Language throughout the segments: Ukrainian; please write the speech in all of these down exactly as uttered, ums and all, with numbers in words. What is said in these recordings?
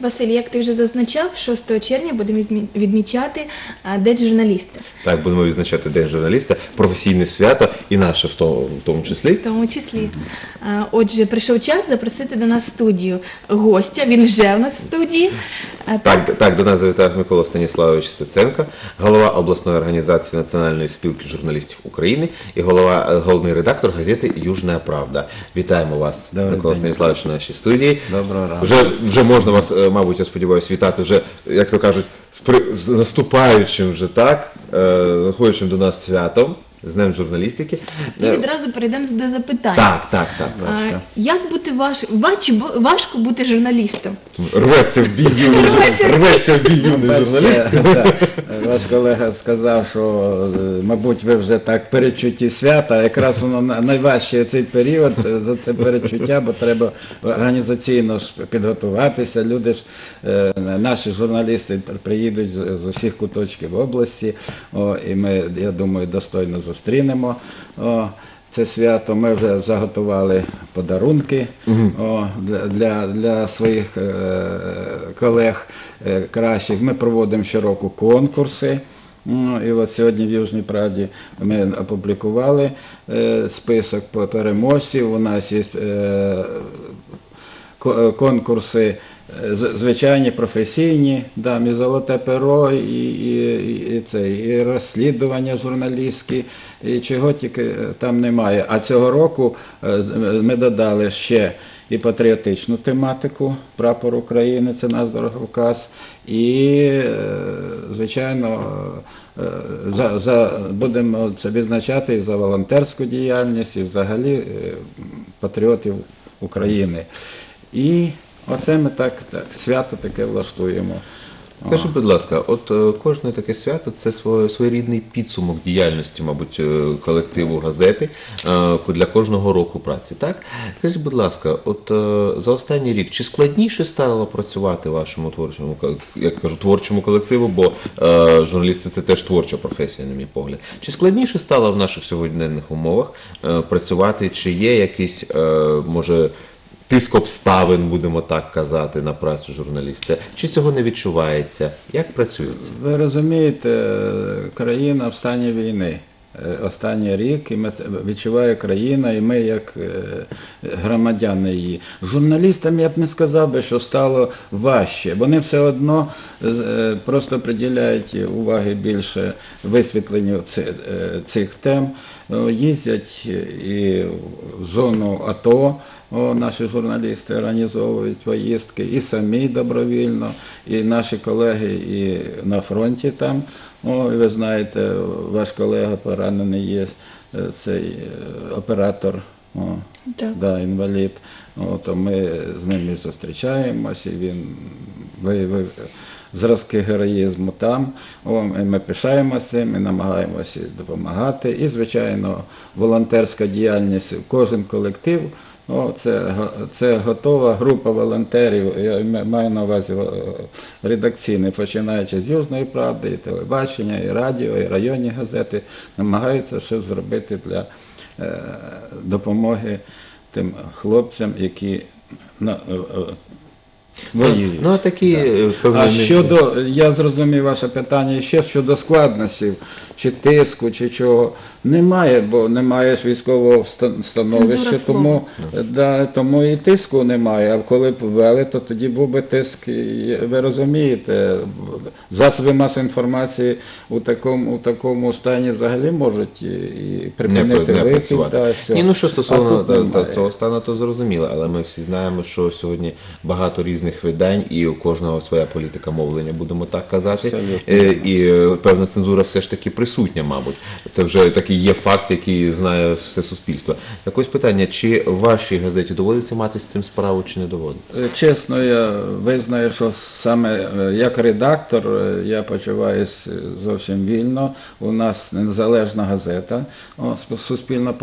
Василь, як ти вже зазначав, шостого червня будемо відмі- відмічати а, День журналіста. Так, будемо відзначати День журналіста, професійне свято і наше в тому, в тому числі. В тому числі. А, Отже, прийшов час запросити до нас в студію гостя. Він вже у нас в студії. А, Так, так, до нас завітав Микола Станіславович Стеценко, голова обласної організації Національної спілки журналістів України і голова, головний редактор газети «Южна Правда». Вітаємо вас, Добрий Микола день. Станіславович, в нашій студії. Доброго ранку. Вже, вже можна вас, е, мабуть, я сподіваюся, вітати вже, як то кажуть, з, при, з наступаючим вже, так, е, заходячим до нас святом, з Днем журналістики. І відразу перейдемо до запитань. Так, так, так. А, як бути важ... важ... важко бути журналістом? Рветься в бій юний, Рветься в бій. рветься в бій юний журналіст. Бачите, да, ваш колега сказав, що, е, мабуть, ви вже так передчутті свята, якраз воно на- найважче цей період е, за це передчуття, бо треба організаційно ж підготуватися. Люди ж, е, наші журналісти приїдуть з, з усіх куточків області, о, і ми, я думаю, достойно зустрінемо. О, це свято. Ми вже заготували подарунки о, для, для, для своїх е, колег е, кращих. Ми проводимо щороку конкурси. Ну, і от сьогодні в Южній Правді ми опублікували е, список по- переможців. У нас є е, ко- конкурси е, з- звичайні, професійні, да, і золоте перо, і, і, і, і, це, і розслідування журналістські, і чого тільки е, там немає. А цього року е, з- ми додали ще і патріотичну тематику, прапор України, це наш дороговказ, і, е, звичайно, е, за, за, будемо це відзначати і за волонтерську діяльність, і взагалі е, патріотів України. І оце ми так, так свято таке влаштуємо. Скажіть, будь ласка, от е, кожне таке свято – це своє- своєрідний підсумок діяльності, мабуть, е, колективу газети е, для кожного року праці, так? Скажіть, будь ласка, от е, за останній рік чи складніше стало працювати вашому творчому, ко- як кажу, творчому колективу, бо е, журналісти – це теж творча професія, на мій погляд. Чи складніше стало в наших сьогоденних умовах е, працювати, чи є якийсь, е, може, тиск обставин, будемо так казати, на працю журналіста? Чи цього не відчувається? Як працюється? Ви розумієте, країна в стані війни. Е, Останній рік, і ми це відчуває країна, і ми як е, громадяни її. Журналістам я б не сказав би, що стало важче. Вони все одно е, просто приділяють уваги більше висвітленню ци- е, цих тем. Е, Їздять і в зону АТО. О, наші журналісти організовують поїздки і самі добровільно, і наші колеги і на фронті там. О, і ви знаєте, ваш колега поранений є, е, цей е, оператор, о, Так. да, інвалід. О, то ми з ним і зустрічаємося, і він виявив зразки героїзму там. О, і ми пишаємося цим, і намагаємося допомагати. І, звичайно, волонтерська діяльність, кожен колектив. О, це, го- це готова група волонтерів, я м- маю на увазі е, редакційні, починаючи з Южної Правди, і телебачення, і радіо, і районні газети, намагаються щось зробити для е, допомоги тим хлопцям, які на, е, е, воюють. Ну, а такі е, певні... А щодо, я зрозумів ваше питання, ще щодо складностей, чи тиску, чи чого, немає, бо немає ж військового ста- становища, Цензура тому, да, тому і тиску немає. А коли б ввели, то тоді був би тиск, і ви розумієте, засоби масової інформації у такому, у такому стані взагалі можуть і, і не, припинити не вихід. працювати. Да, все. Ні, ну що А стосовно тут та- та- немає. цього стану, то зрозуміло, але ми всі знаємо, що сьогодні багато різних видань і у кожного своя політика мовлення, будемо так казати. Абсолютно. Е, І е, певна цензура все ж таки присутня, мабуть. Це вже такий є факт, який знає все суспільство. Якось питання, чи вашій газеті доводиться мати з цим справу, чи не доводиться? Е, Чесно, я визнаю, що саме е, як редактор е, я почуваюся зовсім вільно. У нас незалежна газета, о, сп-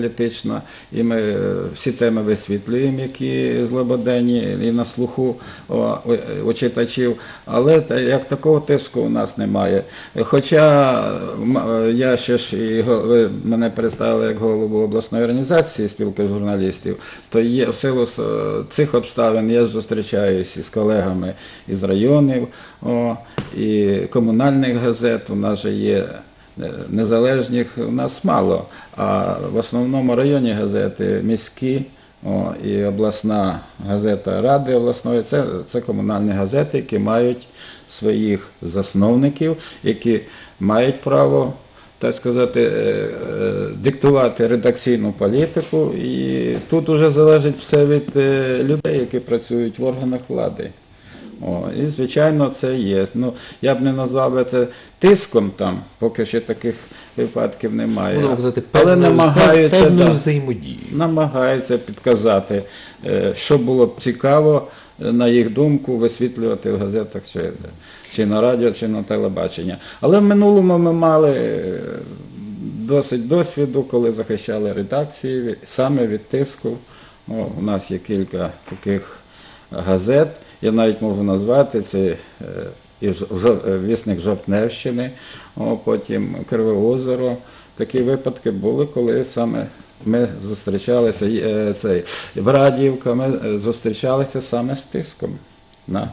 суспільно-політична, і ми е, всі теми висвітлюємо, які злободенні і на слуху. о, у, у читачів, але та- як такого тиску у нас немає. Хоча м, я ще ж і го- ви мене представили як голову обласної організації спілки журналістів, то є в силу с- цих обставин я зустрічаюся із колегами із районів, о, і комунальних газет. У нас же є е, незалежних, у нас мало, а в основному районні газети міські. О, і обласна газета Ради обласної, це, це комунальні газети, які мають своїх засновників, які мають право, так сказати, е, е, диктувати редакційну політику. І тут уже залежить все від е, людей, які працюють в органах влади. О, і, звичайно, це є. Ну, я б не назвав би це тиском там, поки ще таких випадків немає. Будемо казати, Але певною- намагаються, певною да, взаємодією. намагаються підказати, е, що було б цікаво, е, на їх думку, висвітлювати в газетах чи, чи на радіо, чи на телебачення. Але в минулому ми мали е, досить досвіду, коли захищали редакції від- саме від тиску. О, у нас є кілька таких газет, я навіть можу назвати, це е, і Ж- Жо- е, «Вісник Жовтневщини», о, потім «Криве озеро». Такі випадки були, коли саме ми зустрічалися, е, цей, Брадівка, ми е, зустрічалися саме з тиском на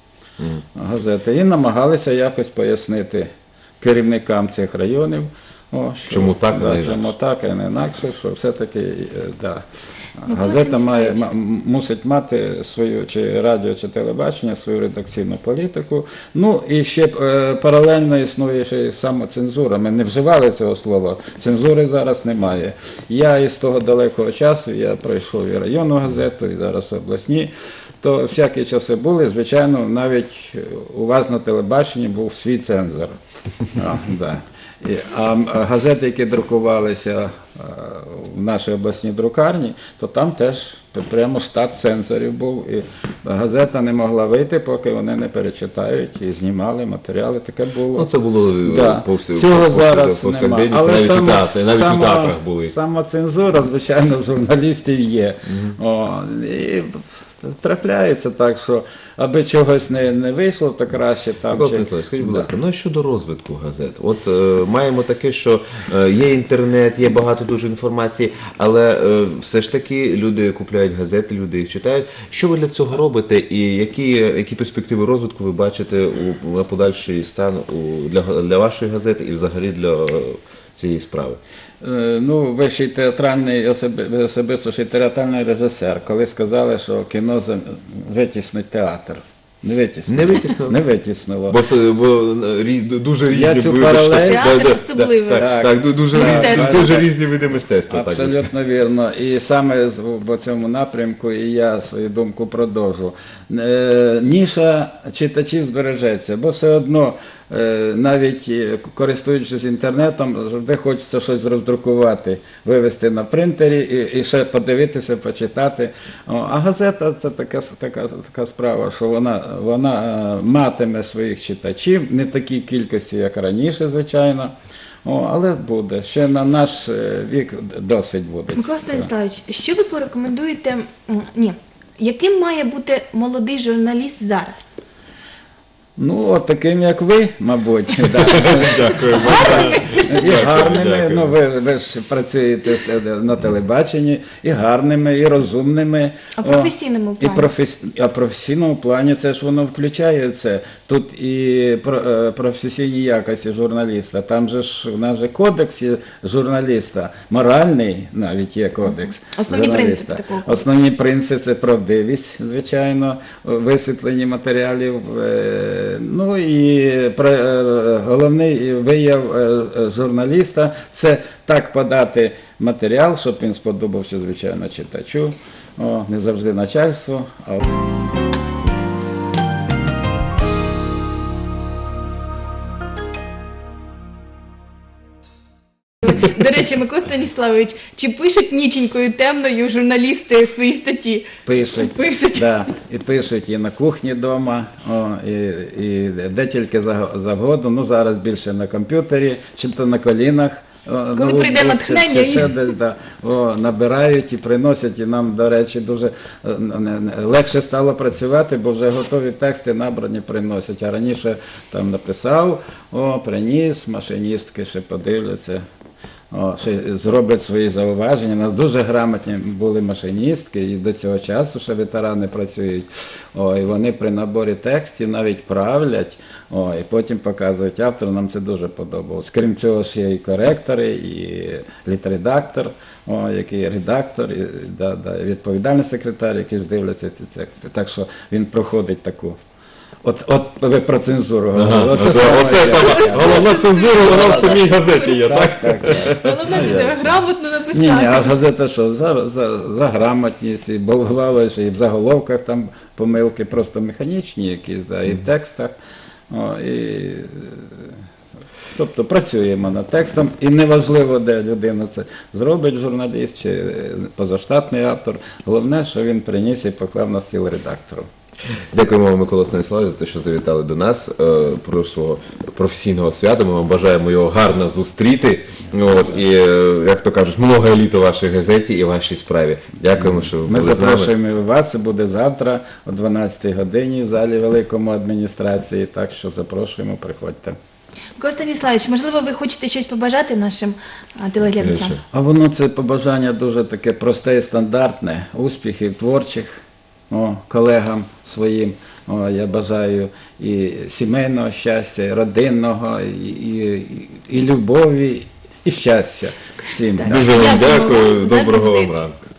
газети і намагалися якось пояснити керівникам цих районів, о, що, Чому так, а да, не чому інакше. так, а не інакше, що все-таки е, да, Ну, газета Микола має, Станіславович. м- мусить мати свою, чи радіо, чи телебачення, свою редакційну політику. Ну і ще е, паралельно існує ще й самоцензура. Ми не вживали цього слова, цензури зараз немає. Я із того далекого часу, я пройшов і районну газету, і зараз обласні, то всякі часи були, звичайно, навіть у вас на телебаченні був свій цензор. А, да. І, а м, газети, які друкувалися а, в нашій обласній друкарні, то там теж прямо штат цензорів був. І газета не могла вийти, поки вони не перечитають і знімали матеріали. Таке було. Ну, це було Да. по всі, Цього по, зараз по, немає. навіть, Але навіть, сама- у театрі, навіть сама- у театрах були. Сама цензура, звичайно, в журналістів є. О, і трапляється так, що аби чогось не, не вийшло, то краще там. Микола чи- Станіславович, скажіть, будь Да. ласка, ну а щодо розвитку газет? От е, маємо таке, що е, є інтернет, є багато дуже інформації, але е, все ж таки люди купляють газети, люди їх читають. Що ви для цього робите і які, які перспективи розвитку ви бачите у, на подальший стан у, для, для вашої газети і взагалі для е, цієї справи? Е, Ну, ви ще й театральний, особи- ви особисто ще й театральний режисер, коли сказали, що кіно за- витіснить театр. Не витіснило. Не витіснило? Не витіснило. Бо, це- бо е, різ, дуже різні Я цю вибачте, паралель- да, Театр да, особливий. Так, Так. так, ду- дуже, Мистецтво. різні, дуже різні види мистецтва. Так, Абсолютно вірно. І саме з- по цьому напрямку і я свою думку продовжу. Е, Ніша читачів збережеться, бо все одно, е, навіть е, користуючись інтернетом, завжди хочеться щось роздрукувати, вивести на принтері і, і ще подивитися, почитати. О, а газета це така, с- така, така справа, що вона, вона е, матиме своїх читачів, не такій кількості, як раніше, звичайно. О, але буде. Ще на наш е, вік досить буде. Микола Станіславович, що ви порекомендуєте? м, Ні, яким має бути молодий журналіст зараз? Ну, от таким, як ви, мабуть. да. Дякую. І гарними, Дякую. ну ви, ви ж працюєте з- на телебаченні, і гарними, і розумними. А в О, професійному І плані? професі... А в професійному плані це ж воно включає це. Тут і про- е, професійні якості журналіста. Там же ж у нас же кодекс є журналіста, моральний навіть є кодекс. Основні журналіста. принципи такого кодексу. Основні принципи це правдивість, звичайно, висвітлення матеріалів. е, Ну і про- е, головний вияв е, е, журналіста це так подати матеріал, щоб він сподобався, звичайно, читачу, о, не завжди начальству. А... До речі, Микола Станіславович, чи пишуть ніченькою темною журналісти свої статті? Пишуть, Пишуть. Да, і пишуть і на кухні вдома, о, і, і де тільки за- завгодно. Ну зараз більше на комп'ютері, чи то на колінах о, Коли прийде ноутбук чи- натхнення чи ще і- десь, да, о, набирають і приносять, і нам, до речі, дуже е, не- не- легше стало працювати, бо вже готові тексти набрані приносять. А раніше там написав, о, приніс, машиністки ще подивляться. О, ще зроблять свої зауваження. У нас дуже грамотні були машиністки, і до цього часу ще ветерани працюють. О, і вони при наборі текстів навіть правлять, о, і потім показують автору. Нам це дуже подобалось. Крім цього, ще є і коректори, і літредактор, о, який редактор, і, да, да, і відповідальний секретар, який ж дивляться ці тексти. Так що він проходить таку. От, от ви про цензуру говорили. Оце, саме оце я. саме головна цензура, вона в самій газеті є, так? Так, так, так. Головне це тебе грамотно Ні, ні, а написати. газета що, за, за, за грамотність, і бувало, що і в заголовках там помилки просто механічні якісь, да, і в текстах. О, і, е, тобто працюємо над текстом, і неважливо, де людина це зробить, журналіст чи е, позаштатний автор. Головне, що він приніс і поклав на стіл редактору. Дякуємо вам, Микола Станіславович, за те, що завітали до нас е, про свого професійного свята. Ми вам бажаємо його гарно зустріти. От, і, е, як то кажуть, много літо в вашій газеті і вашій справі. Дякуємо, що ви Ми були з нами. запрошуємо і вас, це буде завтра о дванадцятій годині в залі Великому адміністрації, так що запрошуємо, приходьте. Микола Станіславович, можливо, ви хочете щось побажати нашим а, телеглядачам? Більше. А воно це побажання дуже таке просте і стандартне. Успіхів творчих о, колегам своїм. О, я бажаю і сімейного щастя, і родинного, і, і, і любові, і щастя всім. Так. Так. Дуже вам Дякуємо дякую. вам за Доброго вам візит. ранку.